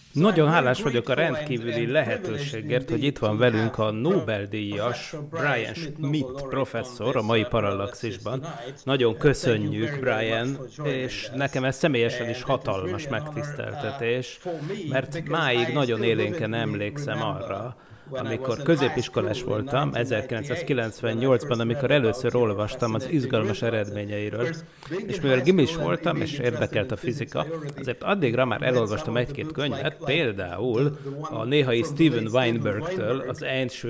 Nagyon hálás vagyok a rendkívüli lehetőségért, hogy itt van velünk a Nobel-díjas Brian Schmidt professzor a mai Parallaxisban. Nagyon köszönjük, Brian, és nekem ez személyesen is hatalmas megtiszteltetés, mert máig nagyon élénken emlékszem arra, amikor középiskolás voltam, 1998-ban, amikor először olvastam az izgalmas eredményeiről, és mivel gimis voltam, és érdekelt a fizika, azért addigra már elolvastam egy-két könyvet, például a néhai Steven Weinbergtől az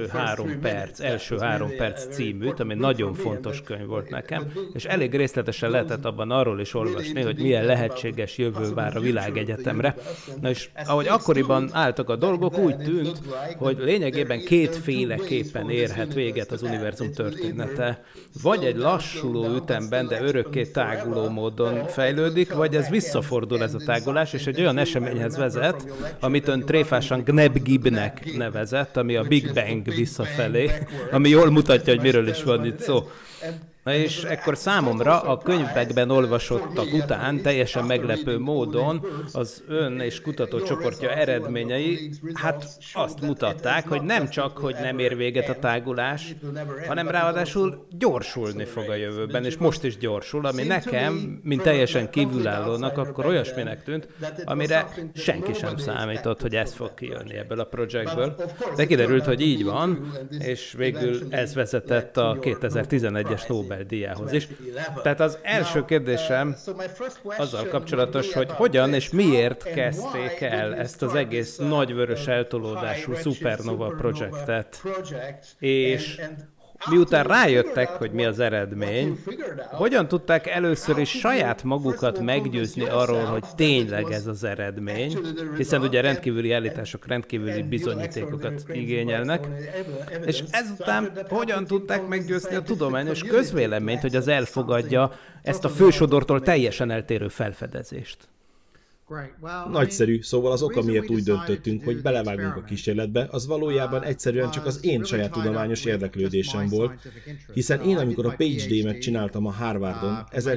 első három perc címűt, ami nagyon fontos könyv volt nekem, és elég részletesen lehetett abban arról is olvasni, hogy milyen lehetséges jövő vár a világegyetemre. Na és ahogy akkoriban álltak a dolgok, úgy tűnt, hogy lényegében kétféleképpen érhet véget az univerzum története. Vagy egy lassuló ütemben, de örökké táguló módon fejlődik, vagy ez visszafordul ez a tágulás, és egy olyan eseményhez vezet, amit ön tréfásan Gneb-Gibnek nevezett, ami a Big Bang visszafelé, ami jól mutatja, hogy miről is van itt szó. Na és ekkor számomra a könyvekben olvasottak után teljesen meglepő módon az ön és kutatócsoportja eredményei hát azt mutatták, hogy nem csak, hogy nem ér véget a tágulás, hanem ráadásul gyorsulni fog a jövőben, és most is gyorsul, ami nekem, mint teljesen kívülállónak, akkor olyasminek tűnt, amire senki sem számított, hogy ez fog kijönni ebből a projektből. De kiderült, hogy így van, és végül ez vezetett a 2011-es Nobel-díjához is. Tehát az első kérdésem azzal kapcsolatos, hogy hogyan és miért kezdték el ezt az egész nagyvörös eltolódású szupernova projektet, és miután rájöttek, hogy mi az eredmény, hogyan tudták először is saját magukat meggyőzni arról, hogy tényleg ez az eredmény, hiszen ugye rendkívüli állítások rendkívüli bizonyítékokat igényelnek, és ezután hogyan tudták meggyőzni a tudományos közvéleményt, hogy az elfogadja ezt a fősodortól teljesen eltérő felfedezést. Nagyszerű, szóval az oka, miért úgy döntöttünk, hogy belevágunk a kísérletbe, az valójában egyszerűen csak az én saját tudományos érdeklődésem volt, hiszen én, amikor a PhD-met csináltam a Harvardon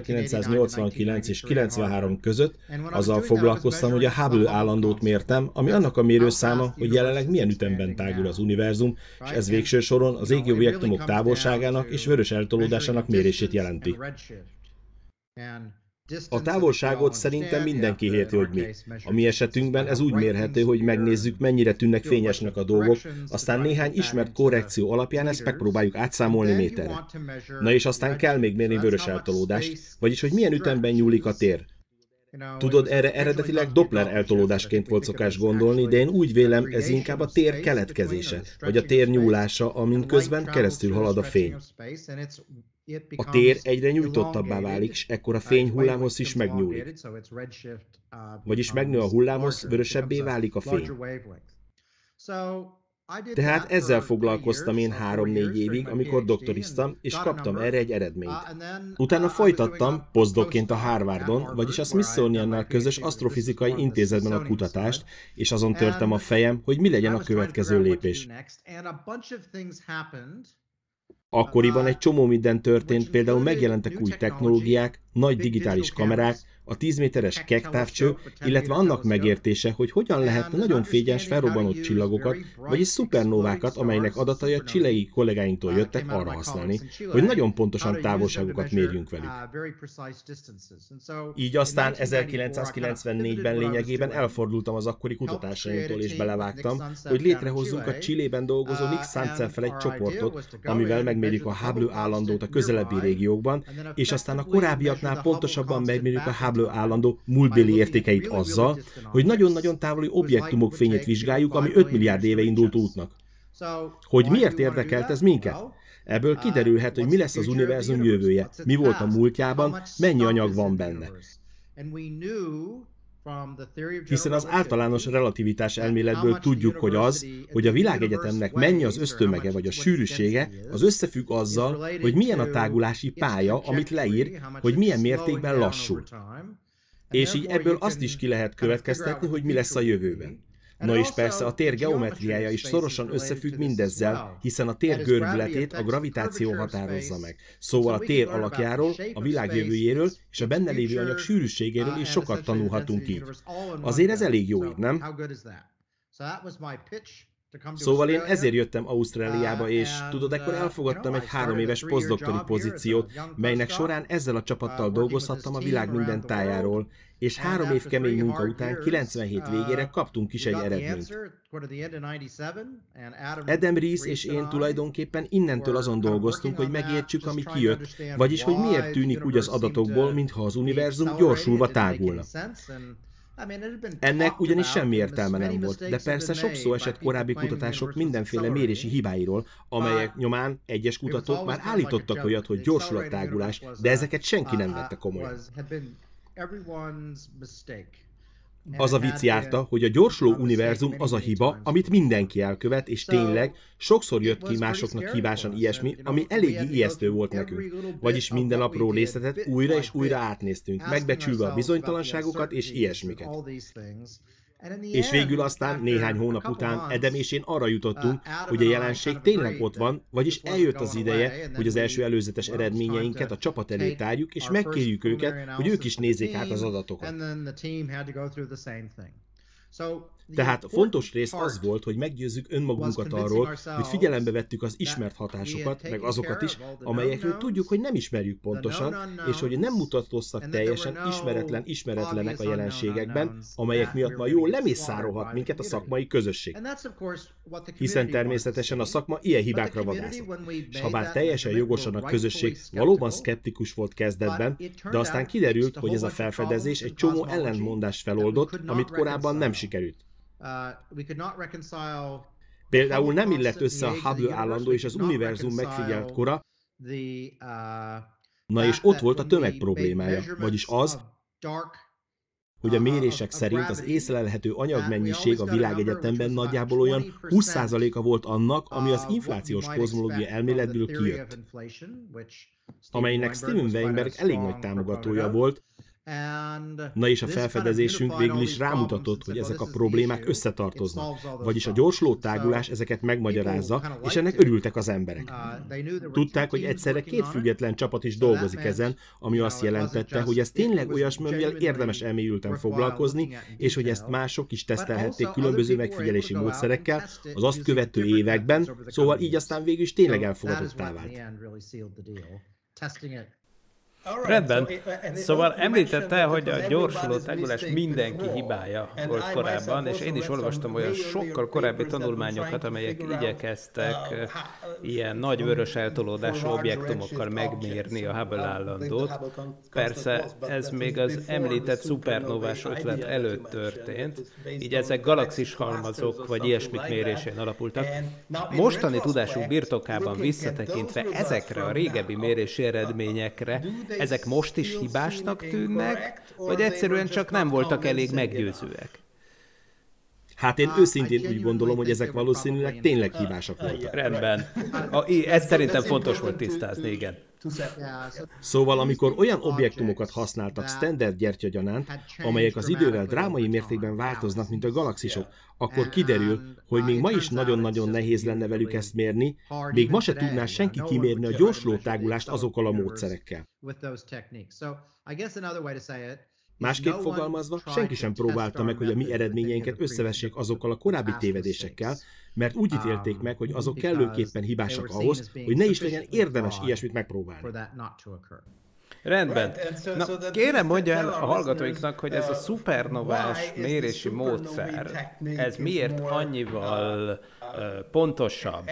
1989 és 93 között, azzal foglalkoztam, hogy a Hubble állandót mértem, ami annak a mérőszáma, hogy jelenleg milyen ütemben tágul az univerzum, és ez végső soron az égi objektumok távolságának és vörös eltolódásának mérését jelenti. A távolságot szerintem mindenki érti, hogy mi. A mi esetünkben ez úgy mérhető, hogy megnézzük, mennyire tűnnek fényesnek a dolgok, aztán néhány ismert korrekció alapján ezt megpróbáljuk átszámolni méterre. Na és aztán kell még mérni vörös eltolódást, vagyis hogy milyen ütemben nyúlik a tér. Tudod, erre eredetileg Doppler eltolódásként volt szokás gondolni, de én úgy vélem, ez inkább a tér keletkezése, vagy a tér nyúlása, amin közben keresztül halad a fény. A tér egyre nyújtottabbá válik, és ekkor a fényhullámhoz is megnyúlik. Vagyis megnő a hullámhoz, vörösebbé válik a fény. Tehát ezzel foglalkoztam én 3-4 évig, amikor doktoriztam, és kaptam erre egy eredményt. Utána folytattam, posztdokként a Harvardon, vagyis a Smithsoniannal közös asztrofizikai intézetben a kutatást, és azon törtem a fejem, hogy mi legyen a következő lépés. Akkoriban egy csomó minden történt, például megjelentek új technológiák, nagy digitális kamerák, a 10 méteres Keck távcső, illetve annak megértése, hogy hogyan lehetne nagyon fényes felrobbanott csillagokat, vagyis szupernovákat, amelynek adatai a chilei kollégáinktól jöttek, arra használni, hogy nagyon pontosan távolságokat mérjünk velük. Így aztán 1994-ben lényegében elfordultam az akkori kutatásaimtól és belevágtam, hogy létrehozzunk a Chilében dolgozó Nick Sánchez-fel egy csoportot, amivel megmérjük a Hubble állandót a közelebbi régiókban, és aztán a korábbiaknál pontosabban megmérjük a Hubble állandó múltbéli értékeit azzal, hogy nagyon-nagyon távoli objektumok fényét vizsgáljuk, ami 5 milliárd éve indult útnak. Hogy miért érdekelt ez minket? Ebből kiderülhet, hogy mi lesz az univerzum jövője, mi volt a múltjában, mennyi anyag van benne. Hiszen az általános relativitás elméletből tudjuk, hogy a világegyetemnek mennyi az össztömege vagy a sűrűsége, az összefügg azzal, hogy milyen a tágulási pálya, amit leír, hogy milyen mértékben lassul. És így ebből azt is ki lehet következtetni, hogy mi lesz a jövőben. Na és persze a tér geometriája is szorosan összefügg mindezzel, hiszen a tér görbületét a gravitáció határozza meg. Szóval a tér alakjáról, a világ jövőjéről és a benne lévő anyag sűrűségéről is sokat tanulhatunk így. Azért ez elég jó így, nem? Szóval én ezért jöttem Ausztráliába, és tudod, ekkor elfogadtam egy 3 éves posztdoktori pozíciót, melynek során ezzel a csapattal dolgozhattam a világ minden tájáról, és 3 év kemény munka után 97 végére kaptunk is egy eredményt. Adam Rees és én tulajdonképpen innentől azon dolgoztunk, hogy megértsük, ami kijött, vagyis hogy miért tűnik úgy az adatokból, mintha az univerzum gyorsulva tágulna. Ennek ugyanis semmi értelme nem volt, de persze sok szó esett korábbi kutatások mindenféle mérési hibáiról, amelyek nyomán egyes kutatók már állítottak olyat, hogy gyorsul a tágulás, de ezeket senki nem vette komolyan. Az a vicc járta, hogy a gyorsuló univerzum az a hiba, amit mindenki elkövet, és tényleg sokszor jött ki másoknak hibásan ilyesmi, ami eléggé ijesztő volt nekünk. Vagyis minden apró részletet újra és újra átnéztünk, megbecsülve a bizonytalanságokat és ilyesmiket. És végül aztán néhány hónap után Adam és én arra jutottunk, hogy a jelenség tényleg ott van, vagyis eljött az ideje, hogy az első előzetes eredményeinket a csapat elé tárjuk, és megkérjük őket, hogy ők is nézzék át az adatokat. Tehát a fontos rész az volt, hogy meggyőzzük önmagunkat arról, hogy figyelembe vettük az ismert hatásokat, meg azokat is, amelyekről tudjuk, hogy nem ismerjük pontosan, és hogy nem mutatkoztak teljesen ismeretlenek a jelenségekben, amelyek miatt ma jól lemészárolhat minket a szakmai közösség. Hiszen természetesen a szakma ilyen hibákra vadászott. És ha bár teljesen jogosan a közösség valóban szkeptikus volt kezdetben, de aztán kiderült, hogy ez a felfedezés egy csomó ellentmondást feloldott, amit korábban nem sikerült. Például nem illett össze a Hubble állandó és az univerzum megfigyelt kora, na és ott volt a tömeg problémája, vagyis az, hogy a mérések szerint az észlelhető anyagmennyiség a világegyetemben nagyjából olyan 20%-a volt annak, ami az inflációs kozmológia elméletből kijött, amelynek Steven Weinberg elég nagy támogatója volt. Na és a felfedezésünk végül is rámutatott, hogy ezek a problémák összetartoznak, vagyis a gyorsuló tágulás ezeket megmagyarázza, és ennek örültek az emberek. Tudták, hogy egyszerre 2 független csapat is dolgozik ezen, ami azt jelentette, hogy ez tényleg olyasmi, amivel érdemes elmélyülten foglalkozni, és hogy ezt mások is tesztelhették különböző megfigyelési módszerekkel az azt követő években, szóval így aztán végül is tényleg elfogadottá vált. Rendben. Szóval említette, hogy a gyorsuló tágulás mindenki hibája volt korábban, és én is olvastam olyan sokkal korábbi tanulmányokat, amelyek igyekeztek ilyen nagy vörös eltolódású objektumokkal megmérni a Hubble állandót. Persze ez még az említett szupernovás ötlet előtt történt, így ezek galaxis halmazok vagy ilyesmik mérésén alapultak. Mostani tudásunk birtokában visszatekintve ezekre a régebbi mérési eredményekre, ezek most is hibásnak tűnnek, vagy egyszerűen csak nem voltak elég meggyőzőek? Hát én őszintén úgy gondolom, hogy ezek valószínűleg tényleg hibásak voltak. Rendben. Ez szerintem fontos volt tisztázni, igen. Szóval amikor olyan objektumokat használtak standard gyertyagyanánt, amelyek az idővel drámai mértékben változnak, mint a galaxisok, akkor kiderül, hogy még ma is nagyon-nagyon nehéz lenne velük ezt mérni, még ma se tudná senki kimérni a gyorsuló tágulást azokkal a módszerekkel. Másképp fogalmazva, senki sem próbálta meg, hogy a mi eredményeinket összevessék azokkal a korábbi tévedésekkel, mert úgy ítélték meg, hogy azok kellőképpen hibásak ahhoz, hogy ne is legyen érdemes ilyesmit megpróbálni. Rendben. Na, kérem mondja el a hallgatóinknak, hogy ez a szupernovás mérési módszer, ez miért annyival pontosabb,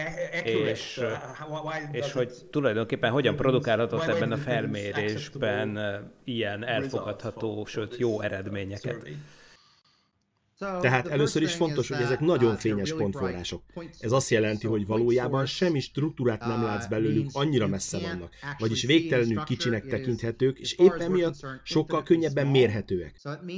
és hogy tulajdonképpen hogyan produkálhatott ebben a felmérésben ilyen elfogadható, sőt jó eredményeket. Tehát először is fontos, hogy ezek nagyon fényes pontforrások. Ez azt jelenti, hogy valójában semmi struktúrát nem látsz belőlük, annyira messze vannak, vagyis végtelenül kicsinek tekinthetők, és éppen miatt sokkal könnyebben mérhetőek.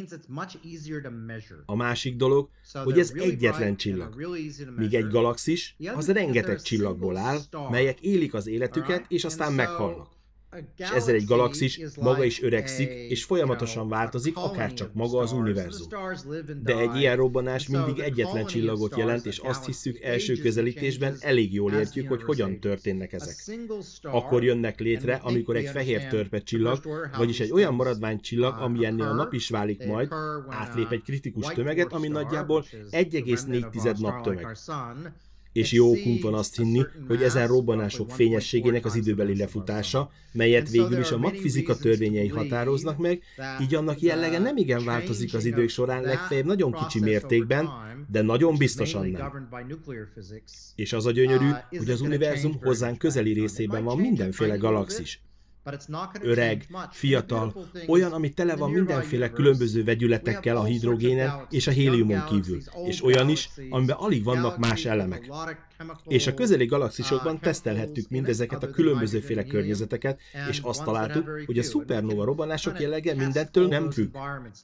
A másik dolog, hogy ez egyetlen csillag, míg egy galaxis az rengeteg csillagból áll, melyek élik az életüket, és aztán meghalnak. És ezzel egy galaxis maga is öregszik, és folyamatosan változik, akárcsak maga az univerzum. De egy ilyen robbanás mindig egyetlen csillagot jelent, és azt hisszük, első közelítésben elég jól értjük, hogy hogyan történnek ezek. Akkor jönnek létre, amikor egy fehér törpe csillag, vagyis egy olyan maradványcsillag, amilyennél a nap is válik majd, átlép egy kritikus tömeget, ami nagyjából 1,4 naptömeg. És jó okunk van azt hinni, hogy ezen robbanások fényességének az időbeli lefutása, melyet végül is a magfizika törvényei határoznak meg, így annak jellege nem igen változik az idők során, legfeljebb nagyon kicsi mértékben, de nagyon biztosan nem. És az a gyönyörű, hogy az univerzum hozzánk közeli részében van mindenféle galaxis. Öreg, fiatal, olyan, ami tele van mindenféle különböző vegyületekkel a hidrogénen és a héliumon kívül, és olyan is, amiben alig vannak más elemek. És a közeli galaxisokban tesztelhettük mindezeket a különbözőféle környezeteket, és azt találtuk, hogy a szupernova robbanások jellege mindettől nem függ.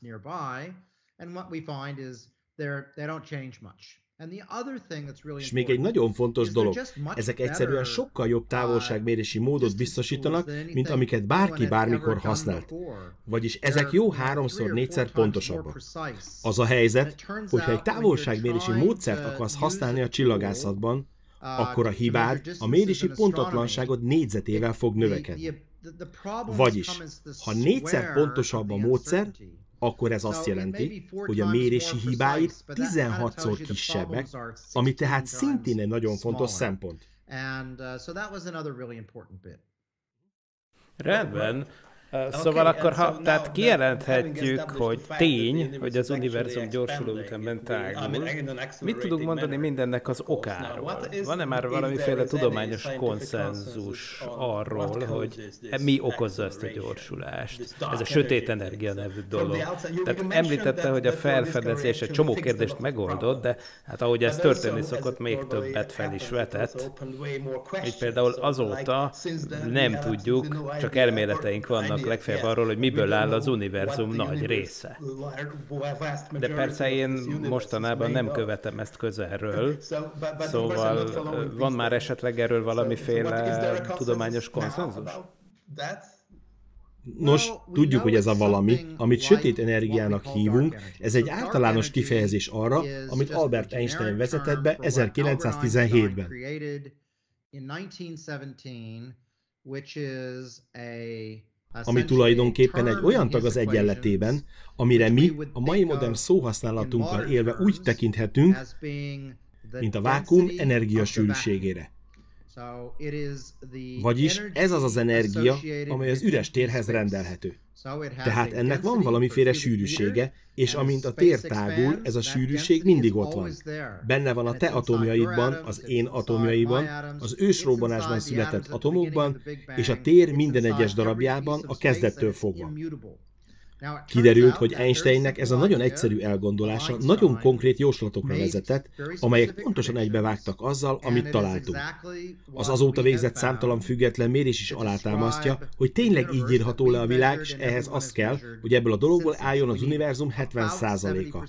És még egy nagyon fontos dolog, ezek egyszerűen sokkal jobb távolságmérési módot biztosítanak, mint amiket bárki bármikor használt. Vagyis ezek jó 3-4-szer pontosabbak. Az a helyzet, hogyha egy távolságmérési módszert akarsz használni a csillagászatban, akkor a hibád, a mérési pontatlanságod négyzetével fog növekedni. Vagyis, ha 4-szer pontosabb a módszer, akkor ez azt jelenti, hogy a mérési hibáid 16-szor kisebbek, ami tehát szintén egy nagyon fontos szempont. Rendben. Szóval akkor, tehát kijelenthetjük, hogy tény, hogy az univerzum gyorsuló ütemben tágul. Mit tudunk mondani mindennek az okáról? Van-e már valamiféle tudományos konszenzus arról, hogy mi okozza ezt a gyorsulást? Ez a sötét energia nevű dolog. Tehát említette, hogy a felfedezés egy csomó kérdést megoldott, de hát ahogy ez történni szokott, még többet fel is vetett. Így például azóta nem tudjuk, csak elméleteink vannak legfeljebb arról, hogy miből áll az univerzum nagy része. De persze én mostanában nem követem ezt közelről, szóval van már esetleg erről valamiféle tudományos konszenzus? Nos, tudjuk, hogy ez a valami, amit sötét energiának hívunk, ez egy általános kifejezés arra, amit Albert Einstein vezetett be 1917-ben. Ami tulajdonképpen egy olyan tag az egyenletében, amire mi a mai modern szóhasználatunkkal élve úgy tekinthetünk, mint a vákuum energiasűrűségére. Vagyis ez az az energia, amely az üres térhez rendelhető. Tehát ennek van valamiféle sűrűsége, és amint a tér tágul, ez a sűrűség mindig ott van. Benne van a te atomjaidban, az én atomjaiban, az ősrobbanásban született atomokban, és a tér minden egyes darabjában a kezdettől fogva. Kiderült, hogy Einsteinnek ez a nagyon egyszerű elgondolása nagyon konkrét jóslatokra vezetett, amelyek pontosan egybevágtak azzal, amit találtunk. Az azóta végzett számtalan független mérés is alátámasztja, hogy tényleg így írható le a világ, és ehhez az kell, hogy ebből a dologból álljon az univerzum 70%-a.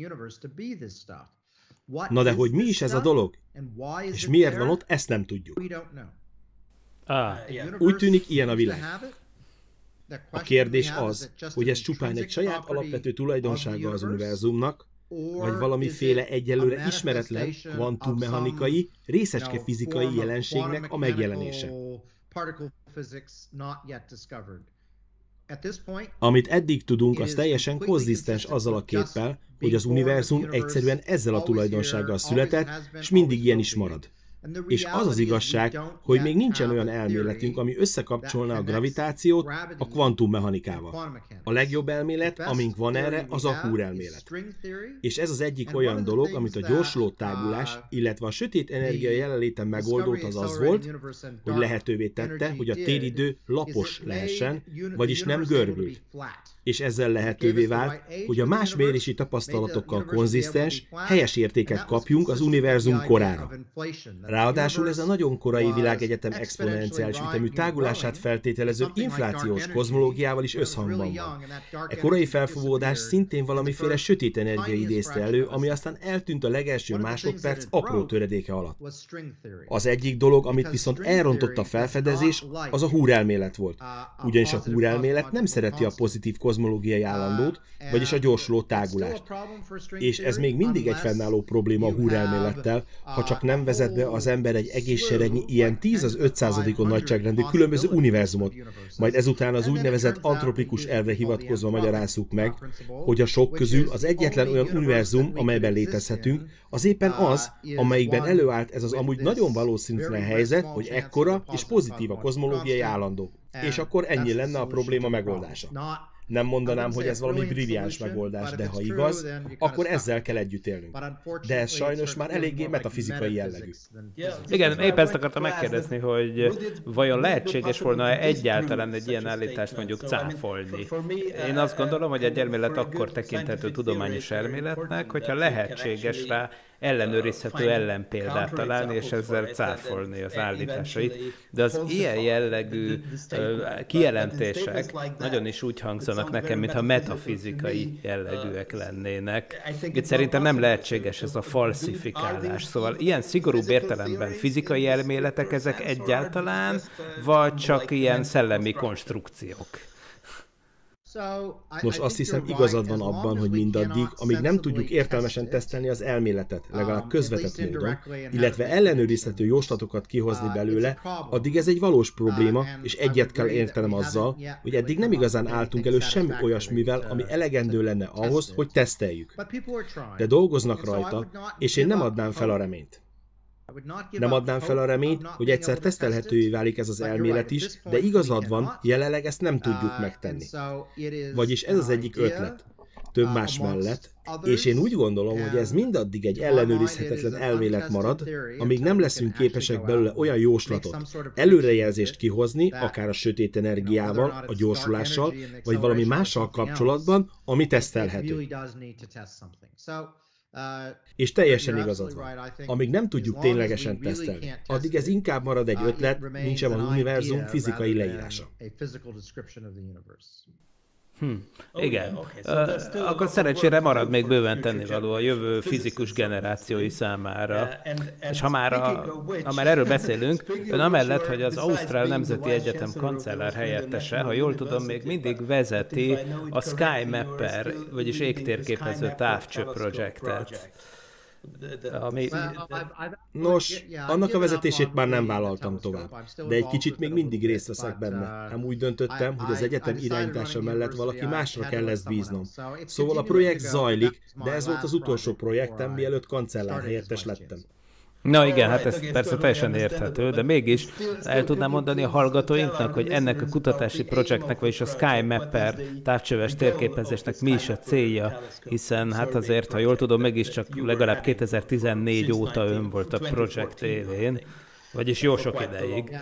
Na de hogy mi is ez a dolog? És miért van ott, ezt nem tudjuk. Úgy tűnik, ilyen a világ. A kérdés az, hogy ez csupán egy saját alapvető tulajdonsága az univerzumnak, vagy valamiféle egyelőre ismeretlen kvantummechanikai, részecskefizikai jelenségnek a megjelenése. Amit eddig tudunk, az teljesen konzisztens azzal a képpel, hogy az univerzum egyszerűen ezzel a tulajdonsággal született, és mindig ilyen is marad. És az az igazság, hogy még nincsen olyan elméletünk, ami összekapcsolna a gravitációt a kvantummechanikával. A legjobb elmélet, amink van erre, az a Húr elmélet. És ez az egyik olyan dolog, amit a gyorsuló tágulás, illetve a sötét energia jelenléte megoldott, az volt, hogy lehetővé tette, hogy a téridő lapos lehessen, vagyis nem görbült. És ezzel lehetővé vált, hogy a más mérési tapasztalatokkal konzisztens, helyes értéket kapjunk az univerzum korára. Ráadásul ez a nagyon korai világegyetem exponenciális ütemű tágulását feltételező inflációs kozmológiával is összhangban van. E korai felfúvódás szintén valamiféle sötét energia idézte elő, ami aztán eltűnt a legelső másodperc apró töredéke alatt. Az egyik dolog, amit viszont elrontott a felfedezés, az a húrelmélet volt. Ugyanis a húrelmélet nem szereti a pozitív kozmológiai állandót, vagyis a gyorsuló tágulást. És ez még mindig egy fennálló probléma a húrelmélettel, ha csak nem vezet be az ember egy egész seregnyi ilyen 10 az 500-on nagyságrendű különböző univerzumot, majd ezután az úgynevezett antropikus elvre hivatkozva magyarázzuk meg, hogy a sok közül az egyetlen olyan univerzum, amelyben létezhetünk, az éppen az, amelyikben előállt ez az amúgy nagyon valószínűtlen helyzet, hogy ekkora és pozitív a kozmológiai állandó. És akkor ennyi lenne a probléma megoldása. Nem mondanám, hogy ez valami brilliáns megoldás, de ha igaz, akkor ezzel kell együtt élnünk. De ez sajnos már eléggé metafizikai jellegű. Igen, épp ezt akartam megkérdezni, hogy vajon lehetséges volna egyáltalán egy ilyen állítást mondjuk cáfolni? Én azt gondolom, hogy egy elmélet akkor tekinthető tudományos elméletnek, hogyha lehetséges rá ellenőrizhető ellenpéldát találni, és ezzel cáfolni az állításait. De az ilyen jellegű kijelentések nagyon is úgy hangzanak nekem, mintha metafizikai jellegűek lennének. Itt szerintem nem lehetséges ez a falsifikálás. Szóval ilyen szigorúbb értelemben fizikai elméletek ezek egyáltalán, vagy csak ilyen szellemi konstrukciók? Nos, azt hiszem igazad van abban, hogy mindaddig, amíg nem tudjuk értelmesen tesztelni az elméletet, legalább közvetett módon, illetve ellenőrizhető jóslatokat kihozni belőle, addig ez egy valós probléma, és egyet kell értenem azzal, hogy eddig nem igazán álltunk elő semmi olyasmivel, ami elegendő lenne ahhoz, hogy teszteljük. De dolgoznak rajta, és én nem adnám fel a reményt. Nem adnám fel a reményt, hogy egyszer tesztelhetővé válik ez az elmélet is, de igazad van, jelenleg ezt nem tudjuk megtenni. Vagyis ez az egyik ötlet, több más mellett, és én úgy gondolom, hogy ez mindaddig egy ellenőrizhetetlen elmélet marad, amíg nem leszünk képesek belőle olyan jóslatot, előrejelzést kihozni, akár a sötét energiával, a gyorsulással, vagy valami mással kapcsolatban, ami tesztelhető. És teljesen igazad van. Amíg nem tudjuk ténylegesen tesztelni, addig ez inkább marad egy ötlet, mint sem az univerzum fizikai leírása. Igen. Akkor szerencsére marad még bőven tennivaló a jövő fizikus generációi számára. És ha már erről beszélünk, ön amellett, hogy az Ausztrál Nemzeti Egyetem kancellár helyettese, ha jól tudom, még mindig vezeti a SkyMapper, vagyis égtérképező távcső projektet. Nos, annak a vezetését már nem vállaltam tovább, de egy kicsit még mindig részt veszek benne. Ám úgy döntöttem, hogy az egyetem irányítása mellett valaki másra kell ezt bíznom. Szóval a projekt zajlik, de ez volt az utolsó projektem, mielőtt kancellár helyettes lettem. Na igen, hát ez persze teljesen érthető, de mégis el tudnám mondani a hallgatóinknak, hogy ennek a kutatási projektnek, vagyis a SkyMapper távcsöves térképezésnek mi is a célja, hiszen hát azért, ha jól tudom, mégiscsak legalább 2014 óta ön volt a projekt élén, vagyis jó sok ideig.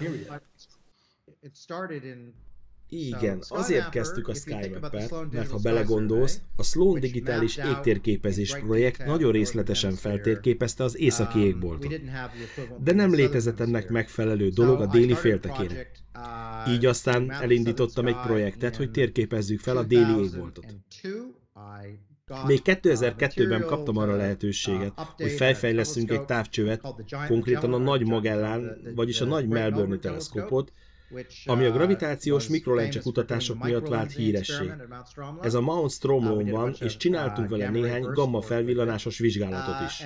Igen, azért kezdtük a SkyMapper-t, mert ha belegondolsz, a Sloan digitális égtérképezés projekt nagyon részletesen feltérképezte az északi égboltot. De nem létezett ennek megfelelő dolog a déli féltekére. Így aztán elindítottam egy projektet, hogy térképezzük fel a déli égboltot. Még 2002-ben kaptam arra lehetőséget, hogy felfejlesztünk egy távcsövet, konkrétan a Nagy Magellán, vagyis a Nagy Melbourne-i teleszkópot, ami a gravitációs mikrolencse kutatások miatt vált híressé. Ez a Mount Stromlón van, és csináltunk vele néhány gamma felvillanásos vizsgálatot is.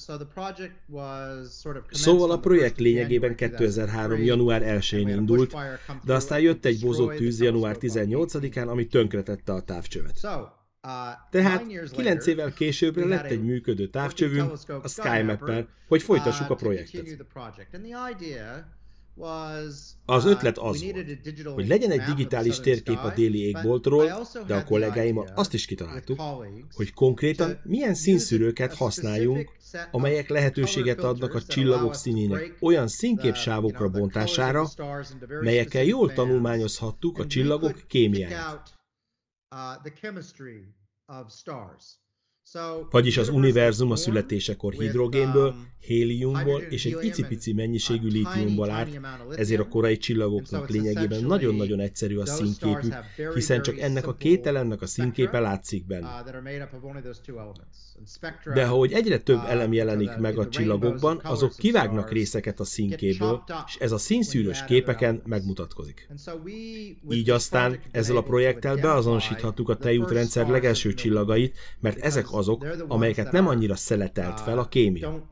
Szóval a projekt lényegében 2003. január 1-én indult, de aztán jött egy bozott tűz január 18-án, ami tönkretette a távcsövet. Tehát 9 évvel későbbre lett egy működő távcsövünk, a SkyMapper, hogy folytassuk a projektet. Az ötlet az volt, hogy legyen egy digitális térkép a déli égboltról, de a kollégáimmal azt is kitaláltuk, hogy konkrétan milyen színszűrőket használjunk, amelyek lehetőséget adnak a csillagok színének olyan színképsávokra bontására, melyekkel jól tanulmányozhattuk a csillagok kémiáját. Vagyis az univerzum a születésekor hidrogénből, héliumból és egy icipici mennyiségű lítiumból állt, ezért a korai csillagoknak lényegében nagyon-nagyon egyszerű a színképük, hiszen csak ennek a két elemnek a színképe látszik benne. De ahogy egyre több elem jelenik meg a csillagokban, azok kivágnak részeket a színképből, és ez a színszűrős képeken megmutatkozik. Így aztán ezzel a projekttel beazonosíthattuk a tejútrendszer legelső csillagait, mert ezek azok, amelyeket nem annyira szeletelt fel a kémia.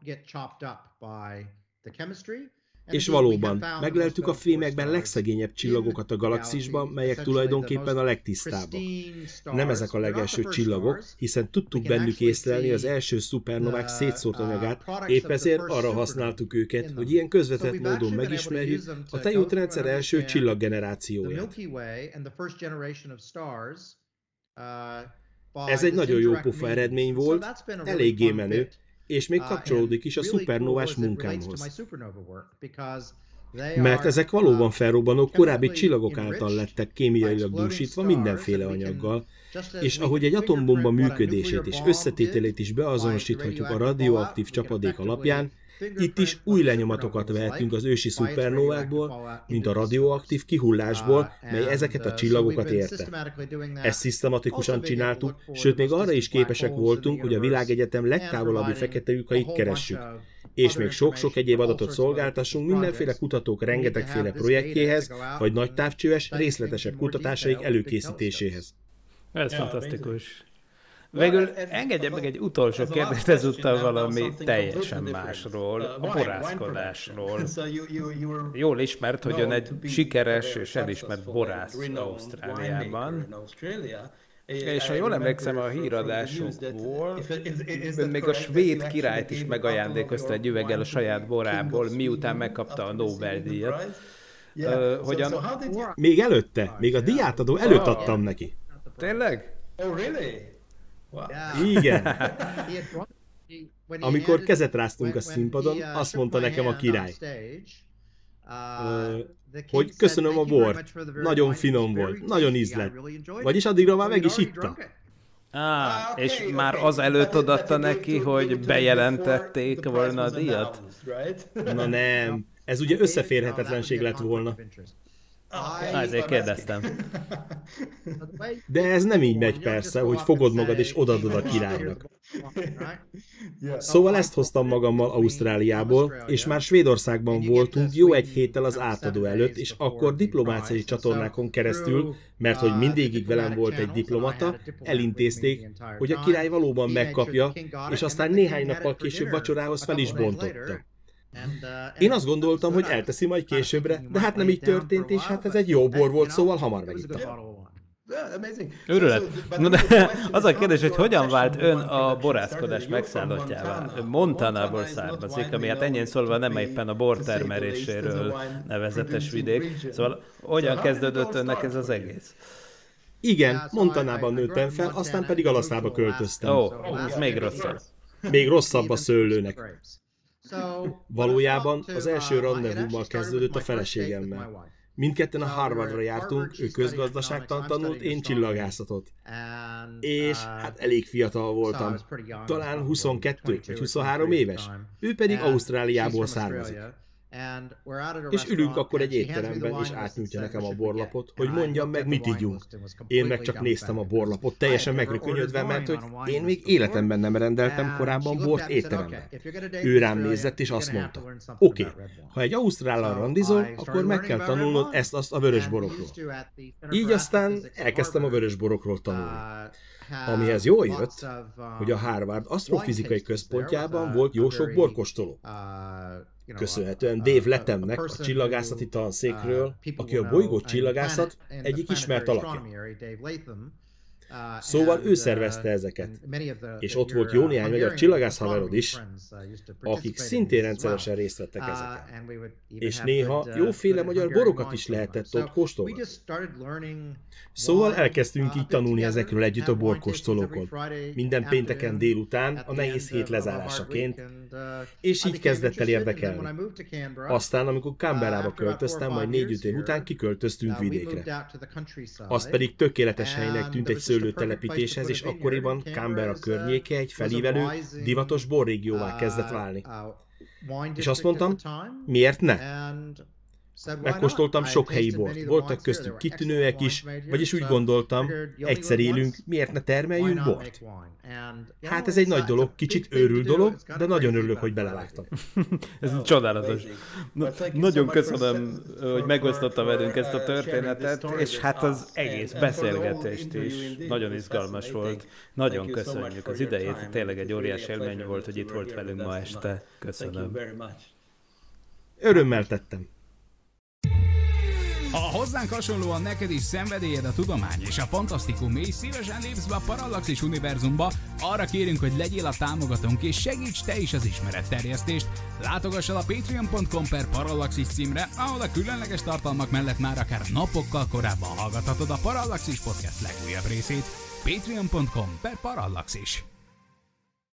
És valóban, megleltük a fémekben legszegényebb csillagokat a galaxisban, melyek tulajdonképpen a legtisztábbak. Nem ezek a legelső csillagok, hiszen tudtuk bennük észlelni az első szupernovák szétszórt anyagát, épp ezért arra használtuk őket, hogy ilyen közvetett módon megismerjük a tejútrendszer első csillaggenerációját. Ez egy nagyon jó pofa eredmény volt, eléggé menő, és még kapcsolódik is a szupernovás munkámhoz. Mert ezek valóban felrobbanó korábbi csillagok által lettek kémiailag dúsítva mindenféle anyaggal, és ahogy egy atombomba működését és összetételét is beazonosíthatjuk a radioaktív csapadék alapján, itt is új lenyomatokat vehetünk az ősi szupernovákból, mint a radioaktív kihullásból, mely ezeket a csillagokat érte. Ezt szisztematikusan csináltuk, sőt még arra is képesek voltunk, hogy a világegyetem legtávolabbi fekete lyukait keressük. És még sok-sok egyéb adatot szolgáltassunk mindenféle kutatók rengetegféle projektjéhez, vagy nagy távcsöves, részletesebb kutatásaik előkészítéséhez. Ez fantasztikus. Végül engedje meg egy utolsó kérdést, ezúttal valami teljesen másról, a borászkodásról. Jól ismert, hogy ön egy sikeres és elismert borász Ausztráliában. És ha jól emlékszem a híradásokból, ön még a svéd királyt is megajándékozta egy üveggel a saját borából, miután megkapta a Nobel-díjat. Hogyan... Még előtte, még a díjátadó előtt adtam neki. Tényleg? Igen. Amikor kezet ráztunk a színpadon, azt mondta nekem a király, hogy köszönöm a bort, nagyon finom volt, nagyon ízlett. Vagyis addigra már meg is itta. És már az előtt odaadta neki, hogy bejelentették volna a díjat? Na nem, ez ugye összeférhetetlenség lett volna. Ezért kérdeztem. De ez nem így megy persze, hogy fogod magad és odaadod a királynak. Szóval ezt hoztam magammal Ausztráliából, és már Svédországban voltunk jó egy héttel az átadó előtt, és akkor diplomáciai csatornákon keresztül, mert hogy mindégig velem volt egy diplomata, elintézték, hogy a király valóban megkapja, és aztán néhány nappal később vacsorához fel is bontotta. Én azt gondoltam, hogy elteszi majd későbbre, de hát nem így történt, és hát ez egy jó bor volt, szóval hamar megittem. Őrület. No, de az a kérdés, hogy hogyan vált ön a borászkodás megszállottjává? Montanából származik, ami hát ennyien szólva nem éppen a bortermeléséről nevezetes vidék. Szóval hogyan kezdődött önnek ez az egész? Igen, Montanában nőttem fel, aztán pedig Alaszkába költöztem. Ez még rosszabb. Még rosszabb a szőlőnek. Valójában az első randevúmmal kezdődött a feleségemmel. Mindketten a Harvardra jártunk, ő közgazdaságtant tanult, én csillagászatot. És hát elég fiatal voltam, talán 22 vagy 23 éves, ő pedig Ausztráliából származik. És ülünk akkor egy étteremben, és átnyújtja nekem a borlapot, hogy mondjam meg, mit ígyunk. Én meg csak néztem a borlapot, teljesen megrökönyödve, mert hogy én még életemben nem rendeltem korábban bort étteremben. Ő rám nézett, és azt mondta, oké, ha egy ausztrállal randizol, akkor meg kell tanulnod ezt-azt a vörösborokról. Így aztán elkezdtem a vörösborokról tanulni. Amihez jól jött, hogy a Harvard Asztrofizikai Központjában volt jó sok borkóstoló. Köszönhetően Dave Lettemnek, a csillagászati tanszékről, aki a bolygó csillagászat egyik ismert alakja. Szóval ő szervezte ezeket. És ott volt jó néhány magyar csillagász haverod is, akik szintén rendszeresen részt vettek ezeken. És néha jóféle magyar borokat is lehetett ott kóstolni. Szóval elkezdtünk így tanulni ezekről együtt a borkóstolókon. Minden pénteken délután, a nehéz hét lezárásaként, és így kezdett el érdekelni. Aztán, amikor Canberrába költöztem, majd 4-5 év után kiköltöztünk vidékre. Az pedig tökéletes helynek tűnt egy megfelelő telepítéshez, és akkoriban Canberra környéke egy felívelő, divatos borrégióvá kezdett válni. És azt mondtam, miért ne? Megkóstoltam sok helyi bort, voltak köztük kitűnőek is, vagyis úgy gondoltam, egyszer élünk, miért ne termeljünk bort? Hát ez egy nagy dolog, kicsit őrült dolog, de nagyon örülök, hogy belevágtam. Ez csodálatos. Nagyon köszönöm, hogy megosztotta velünk ezt a történetet, és hát az egész beszélgetést is nagyon izgalmas volt. Nagyon köszönjük az idejét, tényleg egy óriási élmény volt, hogy itt volt velünk ma este. Köszönöm. Örömmel tettem. Ha hozzánk hasonlóan neked is szenvedélyed a tudomány és a fantasztikum, és szívesen lépsz be a Parallaxis univerzumba, arra kérünk, hogy legyél a támogatónk és segíts te is az ismeretterjesztést. Látogass el a patreon.com/Parallaxis címre, ahol a különleges tartalmak mellett már akár napokkal korábban hallgathatod a Parallaxis podcast legújabb részét. patreon.com/Parallaxis.